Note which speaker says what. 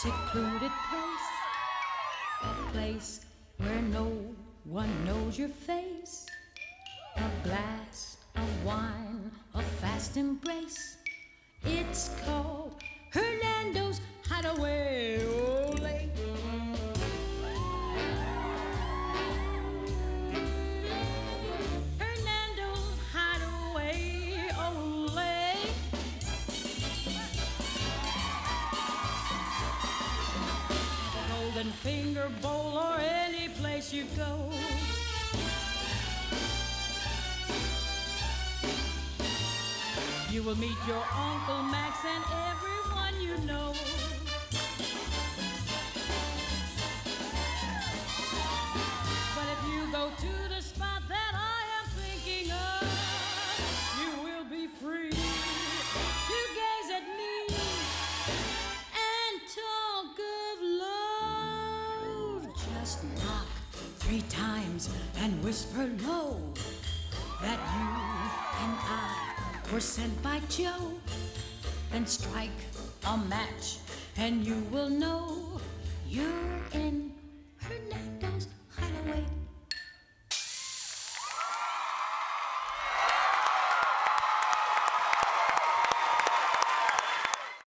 Speaker 1: secluded place where no one knows your face. A glass of wine, a fast embrace. It's called Hernando's Hideaway. Ole. Hernando's Hideaway. Ole. The Golden Finger Bowl or any place you go. You will meet your Uncle Max and everyone you know. But if you go to the spot that I am thinking of, you will be free to gaze at me and talk of love. Just knock 3 times and whisper low that you and I were sent by Joe. Then strike a match and you will know you're in